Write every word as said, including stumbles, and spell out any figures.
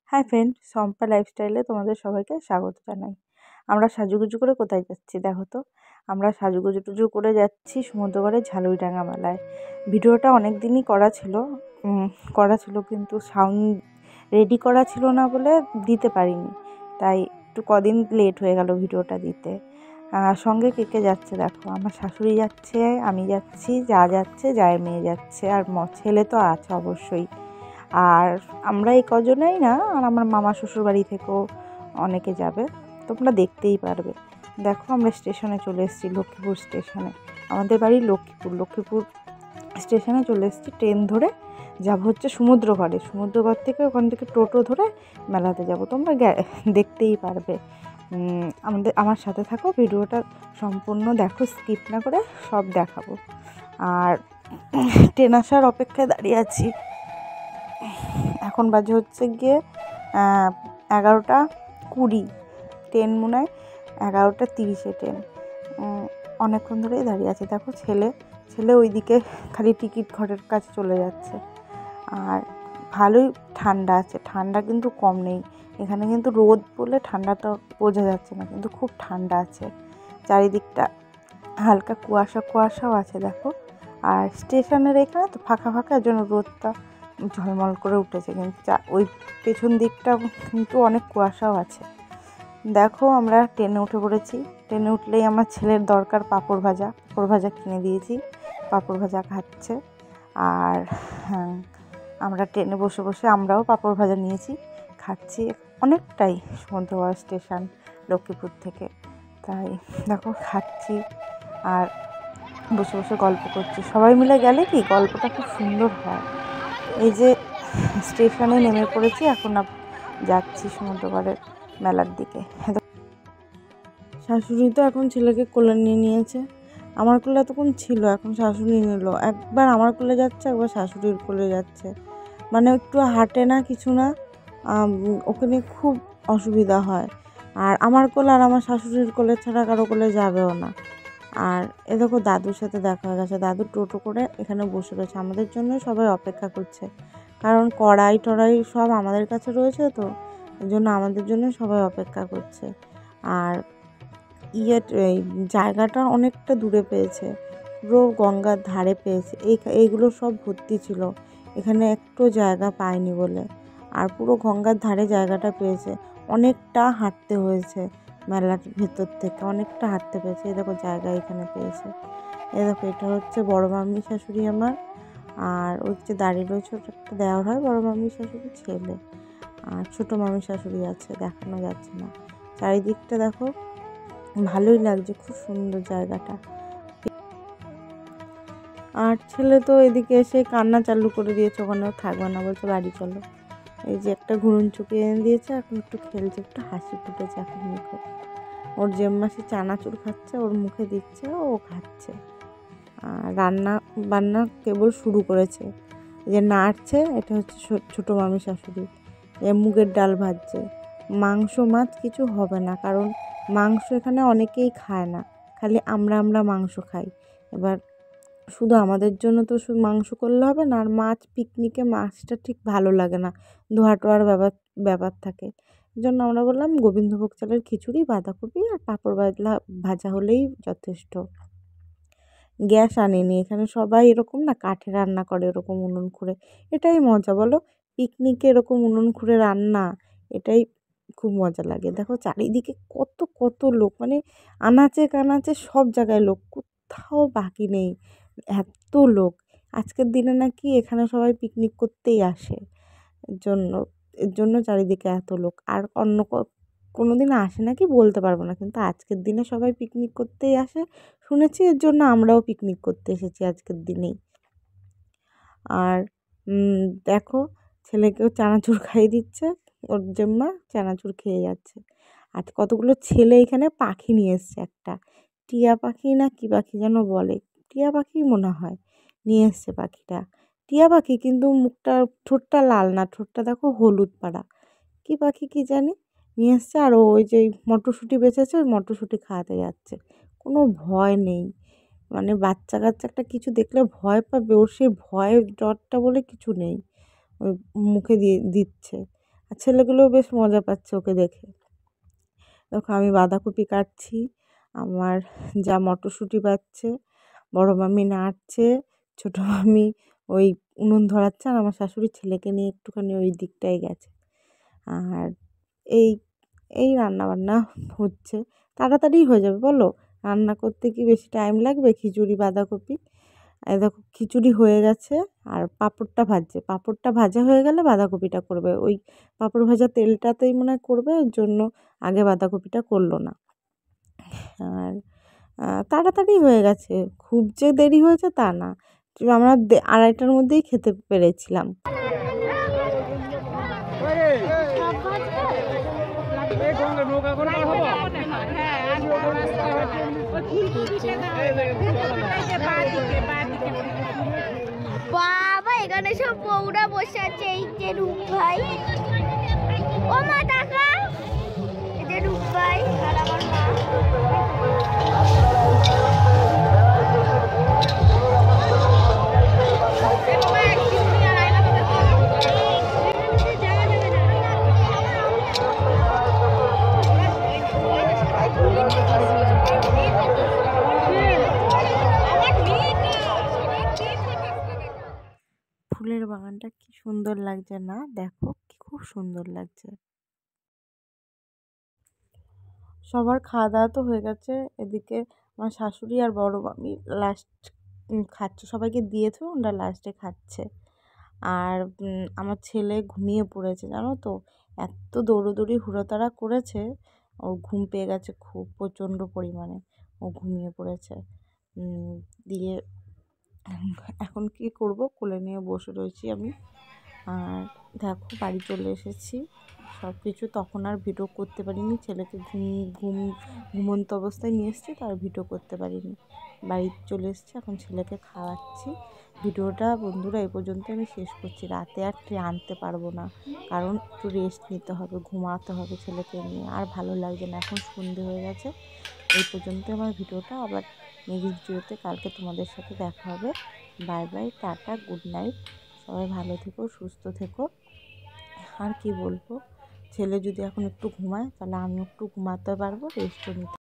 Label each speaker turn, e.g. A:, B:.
A: Hi friend, Shampa লাইফস্টাইলে তোমাদের সবাইকে স্বাগত জানাই। আমরা সাজুগুজু করে কোথায় যাচ্ছি দেখো তো। আমরা সাজুগুজু টুজু করে যাচ্ছি সমুদ্রপাড়ে ঝালুইডাঙ্গা মেলায়। ভিডিওটা অনেক দিনই করা ছিল করা ছিল কিন্তু সাউন্ড রেডি করা ছিল না বলে দিতে পারিনি, তাই একটু কদিন লেট হয়ে গেল ভিডিওটা দিতে। সঙ্গে কে কে যাচ্ছে দেখো, আমার শাশুড়ি যাচ্ছে, আমি যাচ্ছি, যা যাচ্ছে, জায়ের মেয়ে যাচ্ছে, আর ছেলে তো আছে অবশ্যই। আর আমরা এই কজনেই না, আর আমার মামা শ্বশুর বাড়ি থেকেও অনেকে যাবে, তোমরা দেখতেই পারবে। দেখো আমরা স্টেশনে চলে এসেছি, লক্ষ্মীপুর স্টেশনে। আমাদের বাড়ি লক্ষ্মীপুর লক্ষ্মীপুর স্টেশনে চলে এসেছি। ট্রেন ধরে যাব হচ্ছে সমুদ্রগড়ে। সমুদ্রগড় থেকে ওখান থেকে টোটো ধরে মেলাতে যাব, তোমরা দেখতেই পারবে। আমাদের আমার সাথে থাকো, ভিডিওটা সম্পূর্ণ দেখো, স্কিপ না করে সব দেখাবো। আর ট্রেন আসার অপেক্ষায় দাঁড়িয়ে আছি। এখন বাজে হচ্ছে গিয়ে এগারোটা কুড়ি, ট্রেন মনে হয় এগারোটা তিরিশে ট্রেন। অনেকক্ষণ ধরেই দাঁড়িয়ে আছে। দেখো ছেলে ছেলে ওইদিকে খালি টিকিট ঘরের কাছে চলে যাচ্ছে। আর ভালোই ঠান্ডা আছে, ঠান্ডা কিন্তু কম নেই এখানে, কিন্তু রোদ বলে ঠান্ডাটা বোঝা যাচ্ছে না, কিন্তু খুব ঠান্ডা আছে। চারিদিকটা হালকা কুয়াশা কুয়াশাও আছে দেখো। আর স্টেশনের এখানে তো ফাঁকা ফাঁকা, এর জন্য রোদটা ঝলমল করে উঠেছে, কিন্তু ওই পেছন দিকটা কিন্তু অনেক কুয়াশাও আছে। দেখো আমরা ট্রেনে উঠে পড়েছি। ট্রেনে উঠলেই আমার ছেলের দরকার পাঁপড় ভাজা। পাঁপড় ভাজা কিনে দিয়েছি, পাঁপড় ভাজা খাচ্ছে। আর হ্যাঁ, আমরা ট্রেনে বসে বসে আমরাও পাঁপড় ভাজা নিয়েছি, খাচ্ছি। অনেকটাই সমুদ্রপাড় স্টেশন লক্ষ্মীপুর থেকে, তাই দেখো খাচ্ছি আর বসে বসে গল্প করছি। সবাই মিলে গেলে কি গল্পটা খুব সুন্দর হয়। এই যে স্টেশনে নেমে পড়েছি, এখন যাচ্ছি সমুদ্রপাড়ের মেলার দিকে। শাশুড়ি তো এখন ছেলেকে কোলে নিয়ে নিয়েছে। আমার কোলে এতক্ষণ ছিল, এখন শাশুড়ি নিল। একবার আমার কোলে যাচ্ছে, একবার শাশুড়ির কোলে যাচ্ছে। মানে একটু হাঁটে না, কিছু না, ওখানে খুব অসুবিধা হয়। আর আমার কোলে আর আমার শাশুড়ির কোলে ছাড়া কারো কোলে যাবেও না। আর এ দেখো দাদুর সাথে দেখা হয়ে গেছে, দাদু টোটো করে এখানে বসে রয়েছে, আমাদের জন্য সবাই অপেক্ষা করছে। কারণ কড়াই টড়াই সব আমাদের কাছে রয়েছে, তো এই জন্য আমাদের জন্য সবাই অপেক্ষা করছে। আর ইয়ে এই জায়গাটা অনেকটা দূরে পেয়েছে, পুরো গঙ্গার ধারে পেয়েছে। এই এইগুলো সব ভর্তি ছিল, এখানে একটু জায়গা পায়নি বলে। আর পুরো গঙ্গার ধারে জায়গাটা পেয়েছে, অনেকটা হাঁটতে হয়েছে মেলার ভেতর থেকে, অনেকটা হাঁটতে পেয়েছে। এই দেখো জায়গা এখানে পেয়েছে। এই দেখো এটা হচ্ছে বড় মাম্মি শাশুড়ি আমার, আর ওই যে দাঁড়িয়ে রয়েছে ওটা একটা দেওয়ার হয়, বড় মাম্মি শাশুড়ি ছেলে। আর ছোটো মাম্মি শাশুড়ি আছে, দেখানো যাচ্ছে না। চারিদিকটা দেখো, ভালোই লাগছে, খুব সুন্দর জায়গাটা। আর ছেলে তো এদিকে এসে কান্না চালু করে দিয়েছে, ওখানেও থাকবে না, বলছে বাড়ি চলো। এই যে একটা ঘুরুন চুকি এনে দিয়েছে, এখন একটু খেলছে, একটু হাসি ফুটেছে এখন মুখে। ওর জেম্মাসি চানাচুর খাচ্ছে, ওর মুখে দিচ্ছে, ও খাচ্ছে। আর রান্না বান্না কেবল শুরু করেছে, যে নাড়ছে, এটা হচ্ছে ছোটো মামি শাশুড়ি। এ মুগের ডাল ভাজছে। মাংস মাছ কিছু হবে না, কারণ মাংস এখানে অনেকেই খায় না, খালি আমরা আমরা মাংস খাই। এবার শুধু আমাদের জন্য তো শুধু মাংস করলে হবে না, আর মাছ পিকনিকে মাছটা ঠিক ভালো লাগে না, ধোয়া টোয়ার ব্যাপার ব্যাপার থাকে। এই জন্য আমরা বললাম গোবিন্দভোগ চালের খিচুড়ি, বাঁধাকপি আর পাঁপড় ভাজা ভাজা হলেই যথেষ্ট। গ্যাস আনেনি, এখানে সবাই এরকম না কাঠে রান্না করে, এরকম উনুন খুঁড়ে। এটাই মজা বলো, পিকনিকে এরকম উনুন খুঁড়ে রান্না, এটাই খুব মজা লাগে। দেখো চারিদিকে কত কত লোক, মানে আনাচে কানাচে সব জায়গায় লোক, কোথাও বাকি নেই, এত লোক। আজকের দিনে নাকি এখানে সবাই পিকনিক করতেই আসে, এর জন্য এর জন্য চারিদিকে এত লোক। আর অন্য কোনো দিন আসে নাকি বলতে পারবো না, কিন্তু আজকের দিনে সবাই পিকনিক করতেই আসে শুনেছি, এর জন্য আমরাও পিকনিক করতে এসেছি আজকের দিনেই। আর দেখো ছেলেকেও চানাচুর খাইয়ে দিচ্ছে, ওর জম্মা চানাচুর খেয়ে যাচ্ছে। আর কতগুলো ছেলে এখানে পাখি নিয়ে এসছে, একটা টিয়া পাখি না কি পাখি যেন বলে, টিয়া পাখি মনে হয়, নিয়ে এসছে পাখিটা। টিয়া পাখি, কিন্তু মুখটা ঠোঁটটা লাল না, ঠোঁটটা দেখো হলুদ পাড়া, কী পাখি কী জানি নিয়ে এসছে। আর ওই যে মটরশুঁটি বেঁচেছে, ওই মটরশুঁটি খাওয়াতে যাচ্ছে, কোনো ভয় নেই। মানে বাচ্চা কাচ্চা একটা কিছু দেখলে ভয় পাবে, ওর সেই ভয়ের ডরটা বলে কিছু নেই, ওই মুখে দিয়ে দিচ্ছে। আর ছেলেগুলোও বেশ মজা পাচ্ছে ওকে দেখে। দেখো আমি বাঁধাকপি কাটছি, আমার যা মটরশুঁটি বাচ্ছে, বড় মামি নাড়ছে, ছোটো মামি ওই উনুন ধরাচ্ছে, আর আমার শাশুড়ি ছেলেকে নিয়ে একটুখানি ওই দিকটায় গেছে। আর এই এই রান্নাবান্না হচ্ছে, তাড়াতাড়ি হয়ে যাবে বলো, রান্না করতে কি বেশি টাইম লাগবে? খিচুড়ি বাঁধাকপি, এই দেখো খিচুড়ি হয়ে গেছে, আর পাঁপড়টা ভাজছে, পাঁপড়টা ভাজা হয়ে গেলে বাঁধাকপিটা করবে, ওই পাঁপড় ভাজা তেলটাতেই মনে হয় করবে, ওর জন্য আগে বাঁধাকপিটা করলো না। আর তাড়াতাড়ি হয়ে গেছে, খুব যে দেরি হয়েছে তা না, আমরা আড়াইটার মধ্যেই খেতে পেরেছিলাম।
B: বাবা এখানে সব বউরা বসে আছে, এই যে রূপ ভাই, ও মা টাকা, এই যে রূপ ভাই আর আমার মা।
A: ফুলের বাগানটা কি সুন্দর লাগছে না? দেখো কি খুব সুন্দর লাগছে। সবার খাওয়া দাওয়া তো হয়ে গেছে, এদিকে আমার শাশুড়ি আর বড় মামি লাস্ট খাচ্ছে, সবাইকে দিয়েছে, ওরা লাস্টে খাচ্ছে। আর আমার ছেলে ঘুমিয়ে পড়েছে জানো তো, এত দৌড়োদৌড়ি হুড়োতাড়া করেছে, ও ঘুম পেয়ে গেছে খুব প্রচণ্ড পরিমাণে, ও ঘুমিয়ে পড়েছে। দিয়ে এখন কি করব, কোলে নিয়ে বসে রয়েছি আমি। আর দেখো বাড়ি চলে এসেছি, সব কিছু তখন আর ভিডিও করতে পারিনি, ছেলেকে ঘুম ঘুম ঘুমন্ত অবস্থায় নিয়ে এসেছি, তার ভিডিও করতে পারিনি। বাড়ি চলে এসেছি, এখন ছেলেকে খাওয়াচ্ছি। ভিডিওটা বন্ধুরা এই পর্যন্ত আমি শেষ করছি, রাতে আর আনতে পারবো না, কারণ একটু রেস্ট নিতে হবে, ঘুমাতে হবে ছেলেকে নিয়ে, আর ভালো লাগছে না, এখন সন্ধে হয়ে গেছে। এই পর্যন্ত আমার ভিডিওটা, আবার নেক্সট ভিডিওতে কালকে তোমাদের সাথে দেখা হবে। Bye bye, tata, good night, সবাই ভালো থেকো, সুস্থ থেকো। আর কি বলবো, ছেলে যদি এখন একটু ঘুমায় তাহলে আমি একটু ঘুমাতে পারবো, রেস্টও নিতে